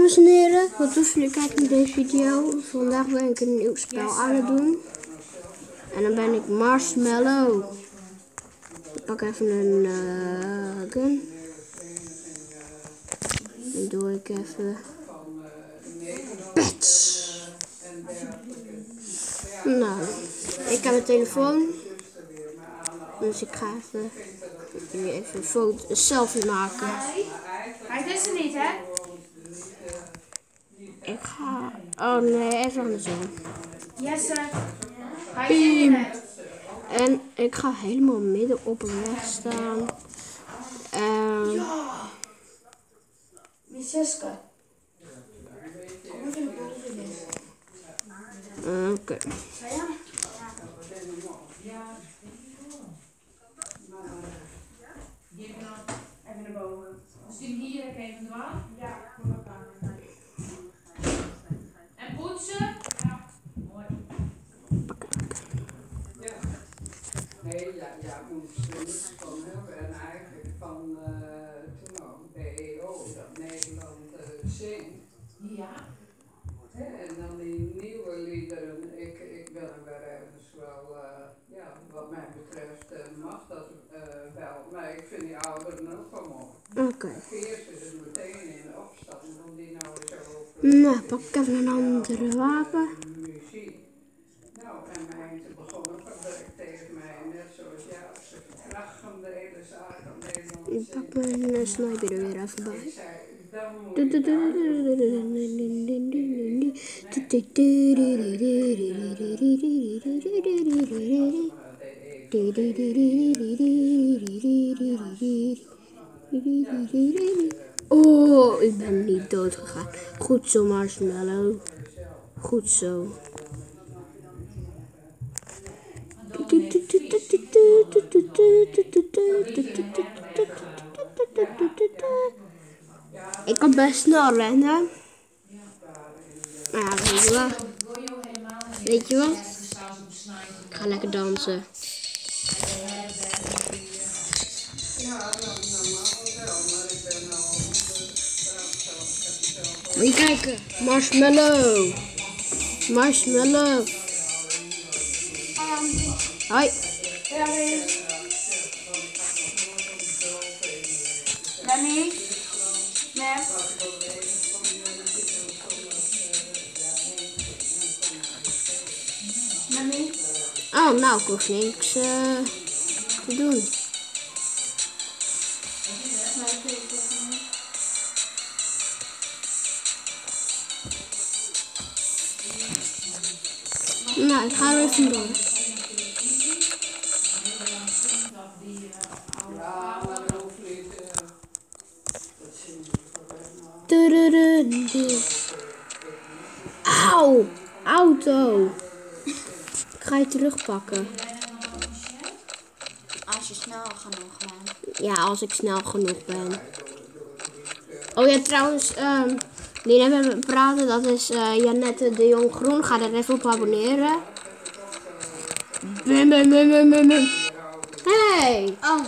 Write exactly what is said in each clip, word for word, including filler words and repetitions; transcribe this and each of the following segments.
dames en heren, wat tof jullie kijken naar deze video. Vandaag ben ik een nieuw spel aan het doen. En dan ben ik Marshmallow. Ik pak even een uh, gun. Dan doe ik even pets. Nou, ik heb een telefoon. Dus ik ga even, even een, foto, een selfie maken. Hij is er niet, hè? Ik ga... Oh nee, even andersom. Yes, sir. Hij is er. En ik ga helemaal midden op een weg staan. En... Ja. Miseska. Kom even naar boven. Oké. Okay. Even naar boven. Dus die hier even dwaan? Ja. En poetsen? Ja. Mooi. Ja. Nee, ja, ja, moest er niets van hebben. En eigenlijk van uh, toen nog B E O, dat Nederland uh, zingt. Ja. He, en dan die nieuwe liederen, ik, ik wil hem weer ergens wel, uh, ja, wat mij betreft uh, mag dat uh, wel. Maar ik vind die ouderen ook wel mooi. Oké. Eerst is het meteen in opstand, om die nou zo over... Nou, pak ik even een andere wapen. Muziek. Nou, en mijn te begonnen werkt tegen mij net zoals ja, ze verkrachten de hele zaak aan Nederland. Ik pak mijn uh, sniper er weer even bij. Ik zei, dan moet je Oh, ik ben niet dood gegaan. Goed zo, Marshmallow. Goed zo. Ik kan best snel rennen. Maar ja, weet je wat? Weet je wat? Ik ga lekker dansen. Moet je kijken. Marshmallow. Marshmallow. Hoi. Mammy. Mam. Mammy. Oh, nou, ik hoef niks uh, te doen. Nou, ik ga er even door. ja, maar dat hoeft niet. Auw, auto. Ik ga je terugpakken. Als je snel genoeg bent. Ja, als ik snel genoeg ben. Oh ja, trouwens, um, die hebben we praten, dat is uh, Janette de Jong Groen. Ga er even op abonneren. Bum, bum, bum, bum, bum, bum. Hey! Oh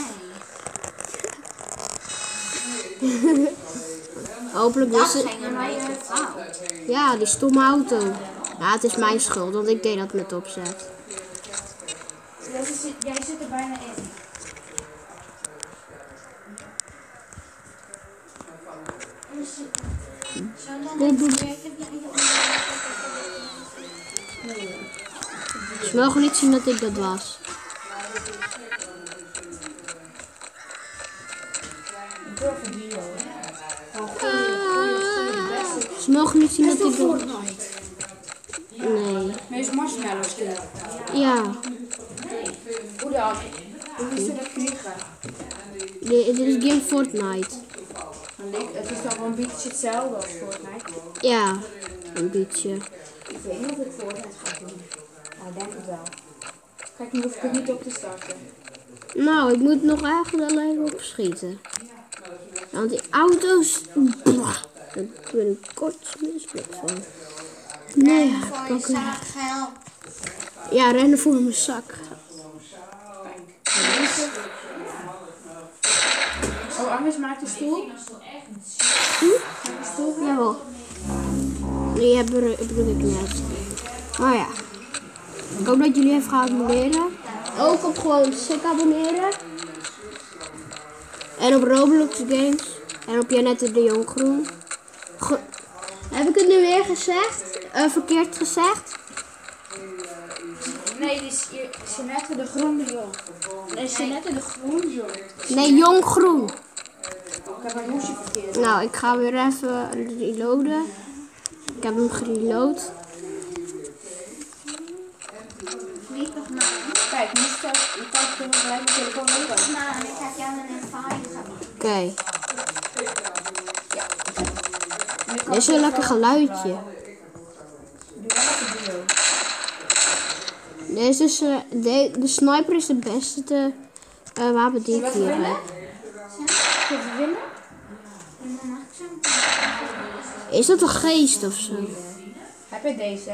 nee. Hopelijk Dat was het... ging een beetje fout. Ja, die stomme auto. Ja, het is mijn schuld, want ik deed dat met opzet. Jij zit er bijna in. Ze mogen niet zien dat ik dat was. Ze mogen niet zien dat ik dat was. Nee. Nee, is Marshmallow stil. Ja. Hoe dan? Hoe is dat knikken? Dit is geen Fortnite. Het is toch wel een beetje hetzelfde als Fortnite. Ja, een beetje. Ik weet niet of ik Fortnite ga doen. Maar ik denk het wel. Kijk, nu hoef ik het niet op te starten. Nou, ik moet nog eigenlijk alleen op schieten. Want die auto's... Bah, daar ben ik kort misselijk van. Nee, ja, pak hem. Ja, rennen voor mijn zak. Oh, Marvis maakt de stoel. Dat is toch echt een Stoel. Jawel. Die hebben bedoel ik net. Maar ja. Ik hoop dat jullie even gaan abonneren. Ook op gewoon sick abonneren. En op Roblox Games. En op Janette de Jong Groen. Go- Heb ik het nu weer gezegd? Uh, verkeerd gezegd? Nee, die is Jeanette de Groene Jong. Nee, Jeanette de Groene Jong. Nee, Jong Groen. Ik heb mijn hoesje verkeerd. Nou, ik ga weer even reloaden. Ik heb hem gereload. Niet nog maar. Kijk, nu staat, je kan het gelijk mijn telefoon open. Maar ik heb jou een ervaring gehad. Oké. Okay. Dit is een lekker geluidje. Doe wel even video. Dit is dus, uh, de, de sniper is de beste uh, wapen die ik hier heb. Kun je winnen? Is dat een geest of zo? Heb je deze?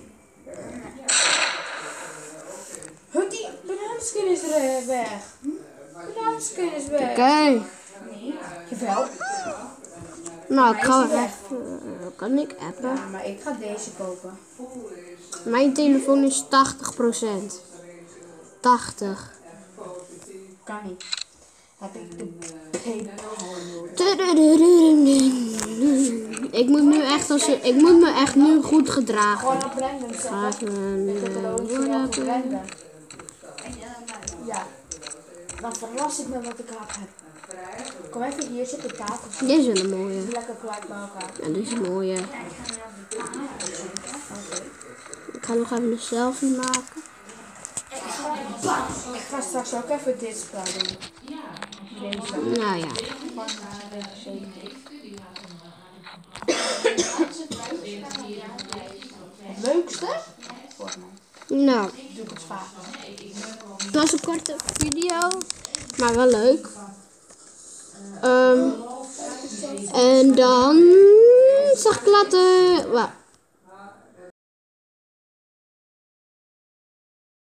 Huh, die banaanskin is er weg. De banaanskin is weg. Oké. Okay. Nee, jawel. Nou, ik ga weer even... Uh, kan ik appen? Ja, maar ik ga deze kopen. Mijn telefoon is tachtig procent. tachtig. Kan niet. Heb ik de Ik moet nu echt als ik moet me echt nu goed gedragen. Gewoon op random zetten. Ik heb het ook gewoon op random. Ja. Dan verras ik me wat ik heb. Kom even hier zitten op tafel. Dit is wel een mooie. Lekker gelijk bij elkaar. Ja, dit is een mooie. Ik ga nog even een selfie maken. Ik ga straks ook even dit spel doen. Deze. Nou ja. Het leukste? Voor mij. Nou, Doe ik het vaak. het was een korte video, maar wel leuk. Um, en dan zag ik later. Well,